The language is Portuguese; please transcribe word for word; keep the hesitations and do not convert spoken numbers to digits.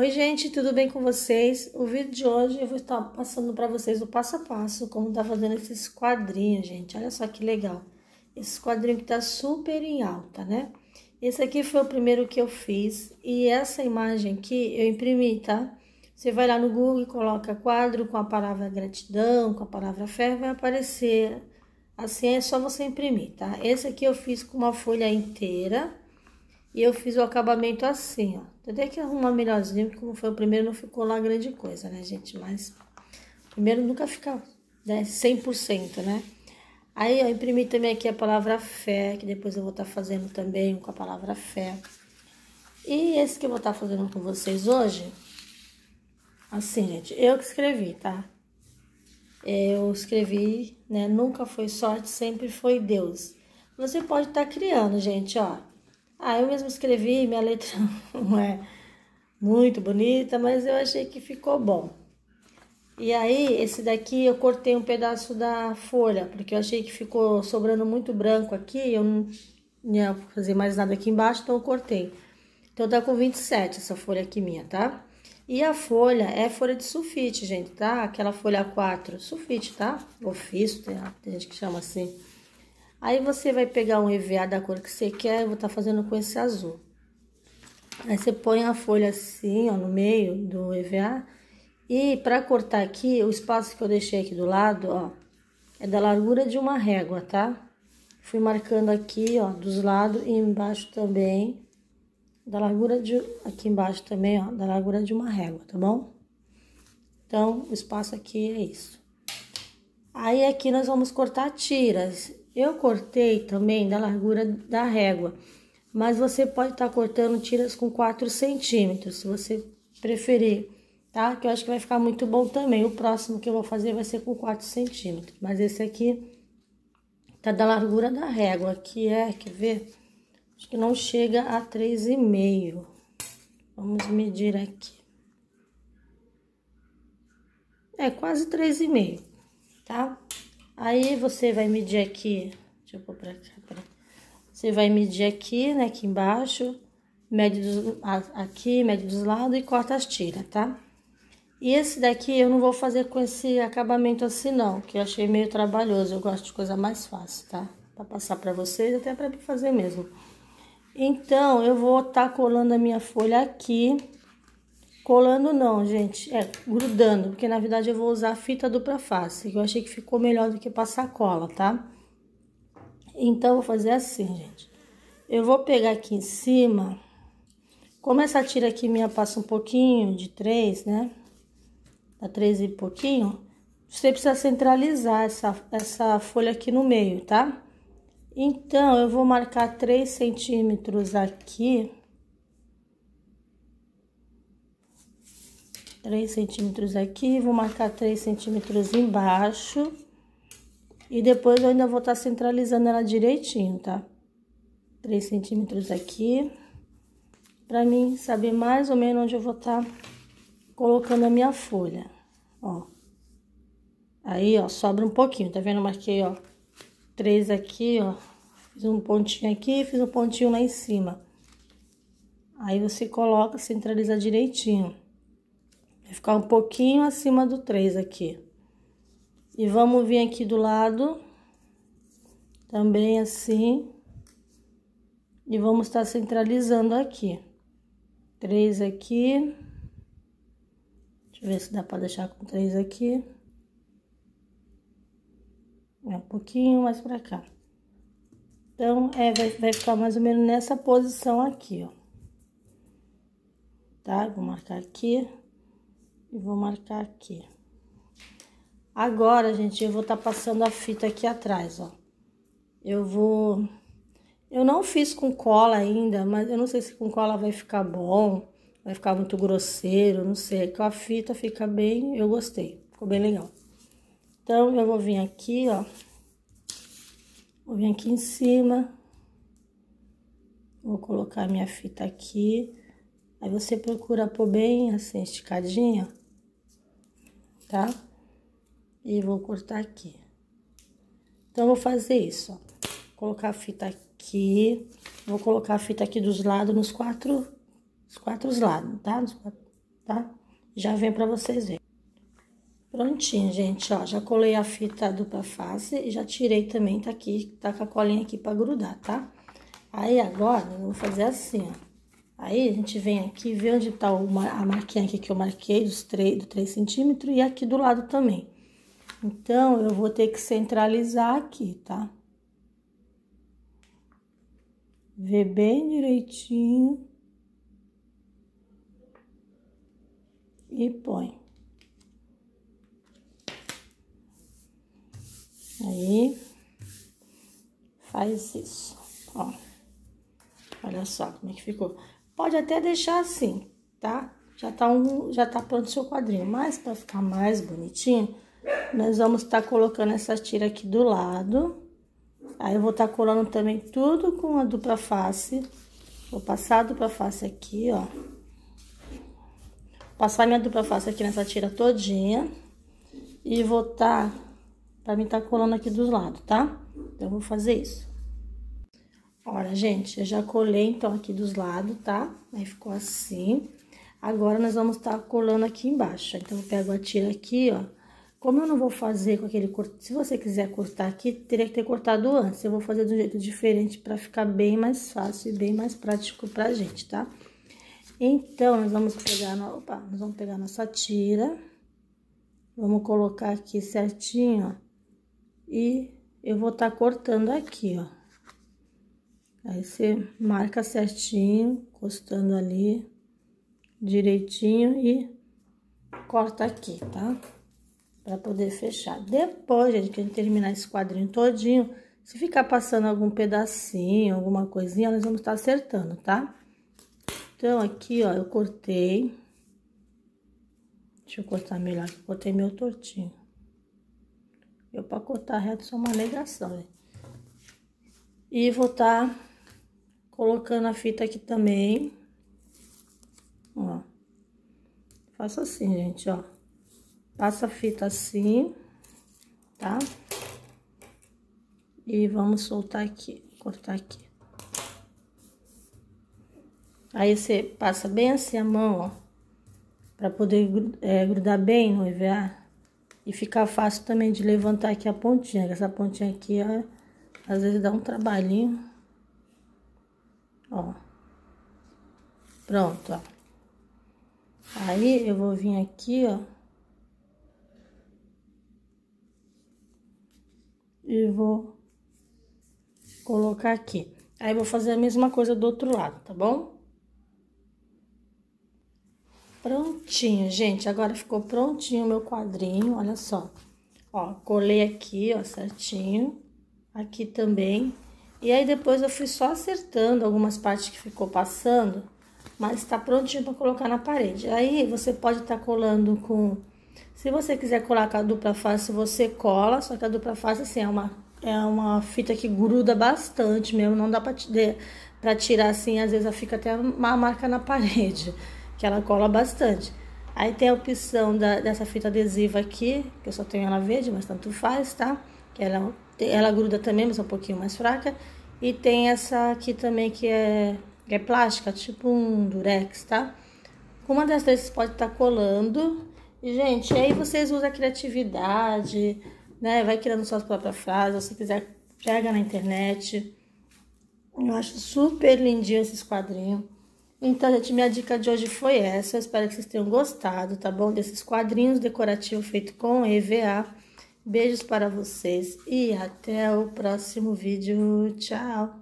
Oi, gente, tudo bem com vocês? O vídeo de hoje eu vou estar passando para vocês o passo a passo, como tá fazendo esses quadrinhos, gente. Olha só que legal. Esse quadrinho que tá super em alta, né? Esse aqui foi o primeiro que eu fiz e essa imagem aqui eu imprimi, tá? Você vai lá no Google e coloca quadro com a palavra gratidão, com a palavra fé, vai aparecer. Assim é só você imprimir, tá? Esse aqui eu fiz com uma folha inteira. E eu fiz o acabamento assim, ó. Até que arrumar melhorzinho, porque como foi o primeiro, não ficou lá grande coisa, né, gente? Mas o primeiro nunca fica, né, cem por cento, né? Aí eu imprimi também aqui a palavra fé, que depois eu vou estar fazendo também com a palavra fé. E esse que eu vou estar fazendo com vocês hoje, assim, gente, eu que escrevi, tá? Eu escrevi, né, nunca foi sorte, sempre foi Deus. Você pode estar criando, gente, ó. Ah, eu mesmo escrevi, minha letra não é muito bonita, mas eu achei que ficou bom. E aí, esse daqui eu cortei um pedaço da folha, porque eu achei que ficou sobrando muito branco aqui, eu não ia fazer mais nada aqui embaixo, então eu cortei. Então tá com vinte e sete essa folha aqui minha, tá? E a folha é folha de sulfite, gente, tá? Aquela folha A quatro, sulfite, tá? Ofício, tem, tem gente que chama assim. Aí você vai pegar um E V A da cor que você quer, eu vou estar fazendo com esse azul. Aí você põe a folha assim, ó, no meio do E V A. E para cortar aqui, o espaço que eu deixei aqui do lado, ó, é da largura de uma régua, tá? Fui marcando aqui, ó, dos lados e embaixo também. Da largura de, aqui embaixo também, ó, da largura de uma régua, tá bom? Então, o espaço aqui é isso. Aí aqui nós vamos cortar tiras. Eu cortei também da largura da régua, mas você pode estar cortando tiras com quatro centímetros, se você preferir, tá? Que eu acho que vai ficar muito bom também. O próximo que eu vou fazer vai ser com quatro centímetros, mas esse aqui tá da largura da régua, que é, quer ver? Acho que não chega a três e meio. Vamos medir aqui. É quase três e meio, tá? Aí você vai medir aqui, deixa eu pôr pra cá, peraí. Você vai medir aqui, né, aqui embaixo, mede dos, aqui, mede dos lados e corta as tiras, tá? E esse daqui eu não vou fazer com esse acabamento assim não, que eu achei meio trabalhoso, eu gosto de coisa mais fácil, tá? Pra passar pra vocês, até pra fazer mesmo. Então, eu vou estar tá colando a minha folha aqui. Colando não, gente, é grudando, porque na verdade eu vou usar a fita dupla face, que eu achei que ficou melhor do que passar cola, tá? Então, eu vou fazer assim, gente. Eu vou pegar aqui em cima, como essa tira aqui minha passa um pouquinho de três, né? Dá três e pouquinho, você precisa centralizar essa, essa folha aqui no meio, tá? Então, eu vou marcar três centímetros aqui. três centímetros aqui, vou marcar três centímetros embaixo. E depois eu ainda vou estar centralizando ela direitinho, tá? três centímetros aqui. Pra mim saber mais ou menos onde eu vou estar colocando a minha folha, ó. Aí, ó, sobra um pouquinho, tá vendo? Eu marquei, ó, três aqui, ó. Fiz um pontinho aqui, fiz um pontinho lá em cima. Aí você coloca, centraliza direitinho. Vai ficar um pouquinho acima do três aqui. E vamos vir aqui do lado, também assim. E vamos estar centralizando aqui. três aqui. Deixa eu ver se dá pra deixar com três aqui. É um pouquinho mais pra cá. Então, é, vai, vai ficar mais ou menos nessa posição aqui, ó. Tá? Vou marcar aqui. E vou marcar aqui. Agora, gente, eu vou estar passando a fita aqui atrás, ó. Eu vou... Eu não fiz com cola ainda, mas eu não sei se com cola vai ficar bom, vai ficar muito grosseiro, não sei. Com a fita fica bem, eu gostei, ficou bem legal. Então, eu vou vir aqui, ó. Vou vir aqui em cima. Vou colocar minha fita aqui. Aí, você procura pôr bem assim, esticadinha. Tá? E vou cortar aqui. Então, eu vou fazer isso, ó. Vou colocar a fita aqui. Vou colocar a fita aqui dos lados, nos quatro, os quatro lados, tá? Nos quatro, tá? Já vem pra vocês verem. Prontinho, gente, ó, já colei a fita dupla face e já tirei também, tá aqui, tá com a colinha aqui pra grudar, tá? Aí, agora, eu vou fazer assim, ó. Aí, a gente vem aqui, vê onde tá uma, a marquinha aqui que eu marquei, dos três, do três centímetros, e aqui do lado também. Então, eu vou ter que centralizar aqui, tá? Ver bem direitinho. E põe. Aí, faz isso, ó. Olha só como é que ficou. Pode até deixar assim, tá? Já tá, um, já tá pronto o seu quadrinho. Mas pra ficar mais bonitinho, nós vamos estar tá colocando essa tira aqui do lado. Aí, eu vou estar tá colando também tudo com a dupla face. Vou passar a dupla face aqui, ó. Passar minha dupla face aqui nessa tira todinha. E vou tá... Pra mim tá colando aqui dos lados, tá? Então, eu vou fazer isso. Olha, gente, eu já colei, então, aqui dos lados, tá? Aí, ficou assim. Agora, nós vamos estar tá colando aqui embaixo. Então, eu pego a tira aqui, ó. Como eu não vou fazer com aquele corte... Se você quiser cortar aqui, teria que ter cortado antes. Eu vou fazer de um jeito diferente pra ficar bem mais fácil e bem mais prático pra gente, tá? Então, nós vamos pegar... No... Opa, nós vamos pegar nossa tira. Vamos colocar aqui certinho, ó. E eu vou estar tá cortando aqui, ó. Aí, você marca certinho, encostando ali, direitinho e corta aqui, tá? Pra poder fechar. Depois, gente, que a gente terminar esse quadrinho todinho, se ficar passando algum pedacinho, alguma coisinha, nós vamos estar tá acertando, tá? Então, aqui, ó, eu cortei. Deixa eu cortar melhor, que eu cortei meu tortinho. Eu, pra cortar reto, sou uma negação, né? E vou tá colocando a fita aqui também. Ó. Faço assim, gente, ó. Passa a fita assim, tá? E vamos soltar aqui, cortar aqui. Aí, você passa bem assim a mão, ó. Pra poder é, grudar bem no E V A. E ficar fácil também de levantar aqui a pontinha. Essa pontinha aqui, ó, às vezes dá um trabalhinho. Ó. Pronto, ó. Aí, eu vou vir aqui, ó. E vou colocar aqui. Aí, vou fazer a mesma coisa do outro lado, tá bom? Prontinho, gente. Agora ficou prontinho o meu quadrinho, olha só. Ó, colei aqui, ó, certinho. Aqui também. E aí, depois eu fui só acertando algumas partes que ficou passando. Mas tá prontinho pra colocar na parede. Aí, você pode tá colando com... Se você quiser colar com a dupla face, você cola. Só que a dupla face, assim, é uma, é uma fita que gruda bastante mesmo. Não dá pra, pra tirar, assim, às vezes fica até uma marca na parede. Que ela cola bastante. Aí tem a opção da, dessa fita adesiva aqui, que eu só tenho ela verde, mas tanto faz, tá? Que ela, ela gruda também, mas é um pouquinho mais fraca. E tem essa aqui também que é, que é plástica, tipo um durex, tá? Com uma das três você pode estar tá colando. E, gente, aí vocês usam a criatividade, né? Vai criando suas próprias frases, se quiser, pega na internet. Eu acho super lindinho esses quadrinhos. Então, gente, minha dica de hoje foi essa. Eu espero que vocês tenham gostado, tá bom? Desses quadrinhos decorativos feitos com E V A. Beijos para vocês e até o próximo vídeo. Tchau!